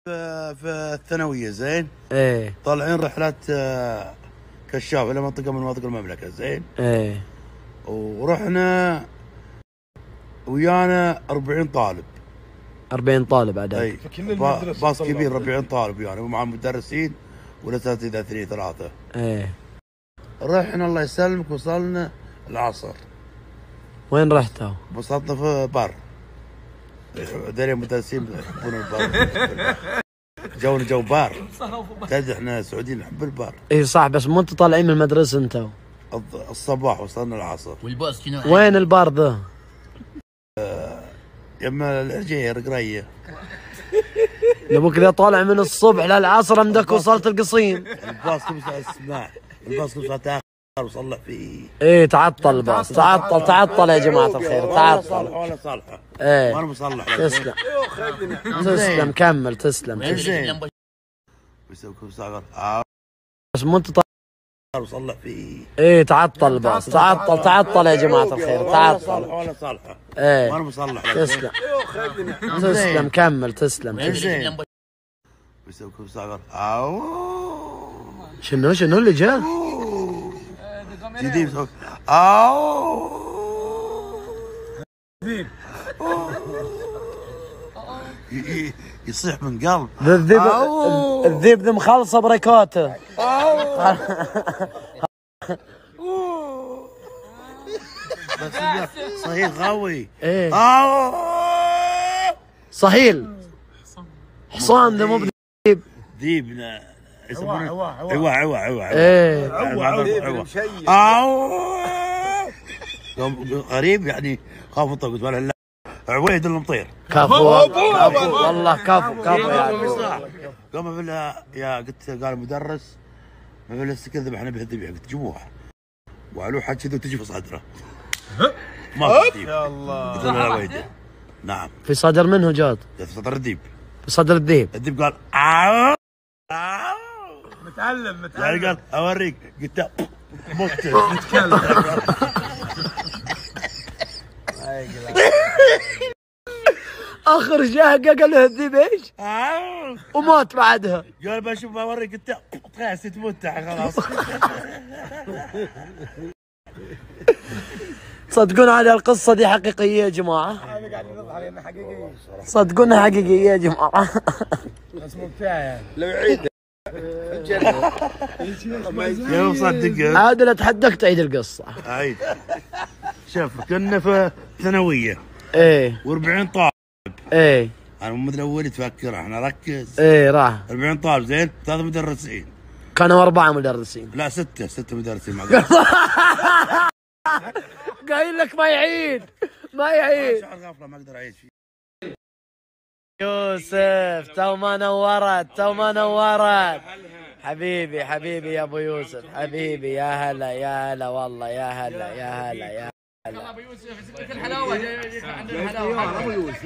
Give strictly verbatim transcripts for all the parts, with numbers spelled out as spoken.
في في الثانويه زين. ايه طالعين رحلات آه، كشاف الى منطقه من مناطق المملكه زين. ايه ورحنا ويانا أربعين طالب. أربعين طالب عدد. اي با- باص كبير أربعين طالب يعني ومع مدرسين والاساتذه اثنين ثلاثه. ايه رحنا الله يسلمك وصلنا العصر. وين رحتوا؟ وصلنا في بر. داري مدرسين يحبون البر. جونا جو بار. تدري احنا سعوديين نحب البار. اي صح، بس مو انتوا طالعين من المدرسه انتوا؟ الض- الصباح وصلنا العصر. والباص شنو؟ وين البار ذا؟ يما العجير قريه. نبوك اذا طالع من الصبح للعصر امدك وصلت القصيم. الباص كم ساعه اسمع الباص كم ساعه تاخر وصلح فيه. ايه تعطل الباص، تعطل تعطل يا جماعه الخير، ولا تعطل. صالحه ولا صالحه. ايه وانا مصلح. تسلم تسلم، كمل تسلم. زين. بيسوي كم ساعه آه، بس مو انتوا طالعين وصلح فيه. ايه تعطل الباص، تعطل تعطل يا جماعه الخير، ولا تعطل. صالحه ولا صالحه. ايه وانا مصلح. تسلم تسلم، كمل تسلم. زين. بيسوي كم ساعه آه. شنو شنو اللي جاء؟ جديد بيسوي آه. ي- ي- يصيح من قلب. ذا الذيب الذيب ذي مخلصه بريكاته. بس صحيح غاوي. ايه آه. صهيل حصان ذا مو بذيب. ذيب لا يسمونه عوا عوا عوا. ايه عوا عوا. يوم قريب يعني خاف الطق قلت لا عويد المطير. كفو كفو والله كفو كفو يعني. قام بالله يا قلت قال المدرس ما بالله كذب احنا به الذبيحه قلت جيبوها وعلوه حد كذا وتجي في صدره. ما في ذيب. يا الله قلت له لا ويده. نعم في صدر منه جاد؟ في صدر الذيب. في صدر الذيب. الذيب قال عاو عاو. متعلم متعلم يعني قال اوريك قلت له مت. اخر شهقه قال له الذيب ايش؟ عاو. ومات بعدها. قال بشوف بوريك قلت له خلاص تموت خلاص. صدقون على القصه دي حقيقيه يا جماعه؟ انا قاعد نظهر انها حقيقيه صدقونها حقيقيه يا جماعه. بس ممتعه يعني. لو يعيد يا مصدق. عادل اتحداك تعيد القصه. عيد. شوف كنا في ثانويه ايه و40 طالب. ايه انا مو من الاول تفكر احنا ركز. ايه راح. أربعين طالب زين ثلاث مدرسين. كانوا اربعه مدرسين. لا سته سته مدرسين مع قايل لك ما يعيد ما يعيد. شعر غفله ما اقدر اعيش فيه. يوسف تو ما نورت تو ما نورت. حبيبي حبيبي يا ابو يوسف، حبيبي يا هلا يا هلا والله يا هلا يا هلا يا هلا. ابو يوسف في الحلاوه عندنا حلاوه. ابو يوسف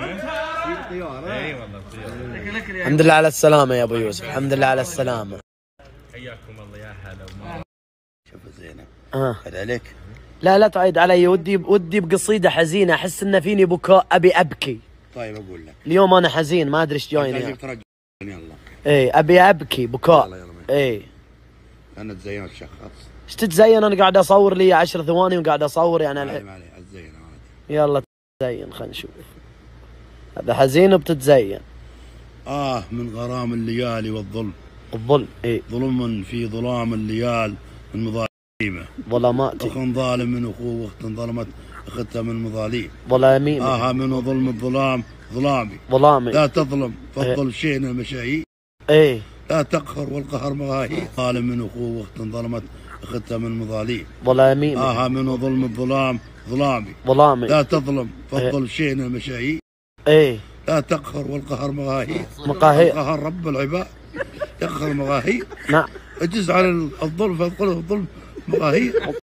اي والله. الحمد لله على السلامه يا ابو يوسف، الحمد لله على السلامه. حياكم الله يا هلا. شوف زينه اه هذا عليك. لا لا تعيد علي، ودي ودي بقصيده حزينه، احس ان فيني بكاء، ابي ابكي. طيب اقول لك اليوم انا حزين ما ادري ايش جايني. يعني. ترجع يلا. ايه ابي ابكي بكاء. يلا يلا. ايه انا تزينت شخص. ايش تتزين؟ انا قاعد اصور لي عشر ثواني وقاعد اصور يعني عادي الحين. ما عليه اتزين عادي. يلا تزين خلينا نشوف. هذا حزين وبتتزين. اه من غرام الليالي والظلم. الظلم ايه ظلم في ظلام الليال من مظالمه. ظلماتي. اخ ظالم من اخوه واخت ظلمت اختها من مظاليم. ظلامي. آه من ظلم الظلام ظلامي. ظلامي. لا تظلم فضل شينا مشاهي. ايه لا تقهر والقهر مغاهي. ظالم من اخوه واخت ظلمت اختها من مظاليم. ظلامي. آه من ظلم الظلام ظلامي. ظلامي. لا تظلم فضل شينا مشاهي. ايه لا تقهر والقهر مغاهي. مقاهي. قهر رب العباد يقهر مغاهي. نعم. اجز على الظلم فادخله الظلم مغاهي.